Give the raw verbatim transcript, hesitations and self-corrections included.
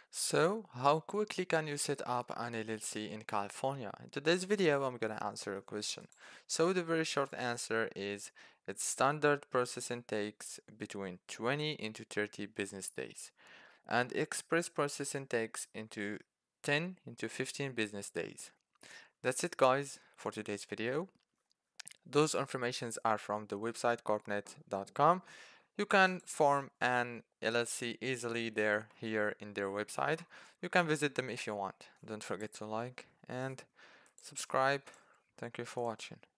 So, how quickly can you set up an L L C in California? In today's video, I'm gonna answer a question. So, the very short answer is its standard processing takes between twenty into thirty business days, and express processing takes into ten into fifteen business days. That's it, guys, for today's video. Those informations are from the website corpnet dot com. You can form an L L C easily there here in their website. You can visit them if you want. Don't forget to like and subscribe. Thank you for watching.